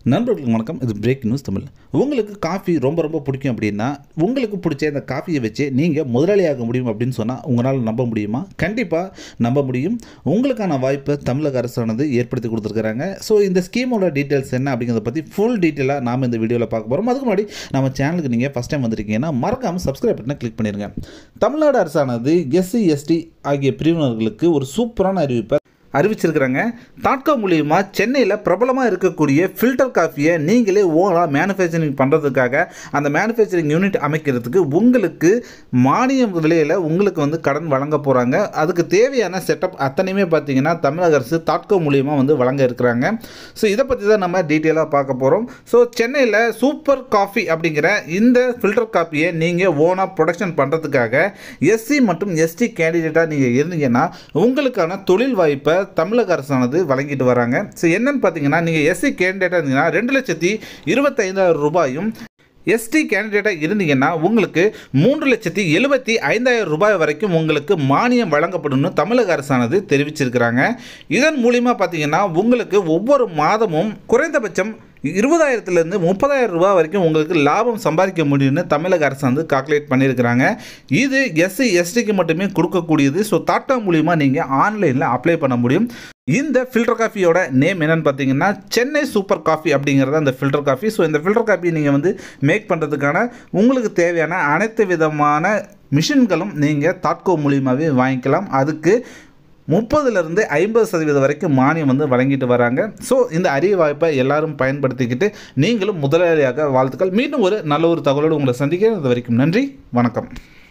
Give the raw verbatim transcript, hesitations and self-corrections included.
நண்பர்களுக்கு வணக்கம். இது பிரேக் நியூஸ் தமிழ். உங்களுக்கு காஃபி ரொம்ப ரொம்ப பிடிக்கும் அப்படின்னா உங்களுக்கு பிடிச்ச இந்த காஃபியை வச்சு நீங்கள் முதலாளியாக முடியும் அப்படின்னு சொன்னால் உங்களால் நம்ப முடியுமா? கண்டிப்பாக நம்ப முடியும். உங்களுக்கான வாய்ப்பை தமிழக அரசானது ஏற்படுத்தி கொடுத்துருக்குறாங்க. ஸோ இந்த ஸ்கீமோட டீட்டெயில்ஸ் என்ன அப்படிங்கிறத பற்றி ஃபுல் டீட்டெயிலாக நாம் இந்த வீடியோவில் பார்க்க போகிறோம். அதுக்கு முன்னாடி நம்ம சேனலுக்கு நீங்கள் ஃபஸ்ட் டைம் வந்திருக்கீங்கன்னா மறக்காமல் சப்ஸ்கிரைப் பட்டனை கிளிக் பண்ணிடுங்க. தமிழ்நாடு அரசானது எஸ்சி எஸ்டி ஆகிய பிரிவினர்களுக்கு ஒரு சூப்பரான அறிவிப்பை அறிவிச்சிருக்கிறாங்க. தாட்கோ மூலியமாக சென்னையில் பிரபலமாக இருக்கக்கூடிய ஃபில்டர் காஃபியை நீங்களே ஓனாக மேனுஃபேக்சரிங் பண்ணுறதுக்காக அந்த மேனுஃபேக்சரிங் யூனிட் அமைக்கிறதுக்கு உங்களுக்கு மானியம் விலையில் உங்களுக்கு வந்து கடன் வழங்க போகிறாங்க. அதுக்கு தேவையான செட்டப் அத்தனையுமே பார்த்தீங்கன்னா தமிழக அரசு தாட்கோ மூலியமாக வந்து வழங்க இருக்கிறாங்க. ஸோ இதை பற்றி தான் நம்ம டீட்டெயிலாக பார்க்க போகிறோம். ஸோ சென்னையில் சூப்பர் காஃபி அப்படிங்கிற இந்த ஃபில்டர் காஃபியை நீங்கள் ஓனாக ப்ரொடக்ஷன் பண்ணுறதுக்காக எஸ்சி மற்றும் எஸ்டி கேண்டிடேட்டாக நீங்கள் இருந்தீங்கன்னா உங்களுக்கான தொழில் வாய்ப்பை தமிழக அரசானது வழங்கிட்டு வராங்க. ஸோ என்னன்னு பார்த்தீங்கன்னா நீங்கள் எஸ்சி கேண்டிடேட்டாக இருந்தீங்கன்னா ரெண்டு லட்சத்தி இருபத்தைந்தாயிரம் ரூபாயும், எஸ்டி கேண்டிடேட்டாக இருந்தீங்கன்னா உங்களுக்கு மூன்று லட்சத்தி எழுபத்தி ஐந்தாயிரம் ரூபாய் வரைக்கும் உங்களுக்கு மானியம் வழங்கப்படும்னு தமிழக அரசானது தெரிவிச்சிருக்கிறாங்க. இதன் மூலிமா பார்த்தீங்கன்னா உங்களுக்கு ஒவ்வொரு மாதமும் குறைந்தபட்சம் இருபதாயிரத்துலேருந்து முப்பதாயிரம் ரூபாய் வரைக்கும் உங்களுக்கு லாபம் சம்பாதிக்க முடியும்னு தமிழக அரசு வந்து கால்குலேட் பண்ணியிருக்கிறாங்க. இது எஸ்சி எஸ்டிக்கு மட்டுமே கொடுக்கக்கூடியது. ஸோ தாட்கோ மூலிமா நீங்கள் ஆன்லைனில் அப்ளை பண்ண முடியும். இந்த ஃபில்டர் காஃபியோட நேம் என்னன்னு பார்த்தீங்கன்னா சென்னை சூப்பர் காஃபி அப்படிங்கிறது அந்த ஃபில்டர் காஃபி. ஸோ இந்த ஃபில்டர் காஃபி நீங்கள் வந்து மேக் பண்ணுறதுக்கான உங்களுக்கு தேவையான அனைத்து விதமான மிஷின்களும் நீங்கள் தாட்கோ மூலியமாகவே வாங்கிக்கலாம். அதுக்கு முப்பதுலேருந்து ஐம்பது சதவீதம் வரைக்கும் மானியம் வந்து வழங்கிட்டு வராங்க. ஸோ இந்த அரிய வாய்ப்பை எல்லாரும் பயன்படுத்திக்கிட்டு நீங்களும் முதலாளியாக வாழ்த்துக்கள். மீண்டும் ஒரு நல்ல ஒரு தகவலோடு உங்களை சந்திக்கிறேன். அது வரைக்கும் நன்றி, வணக்கம்.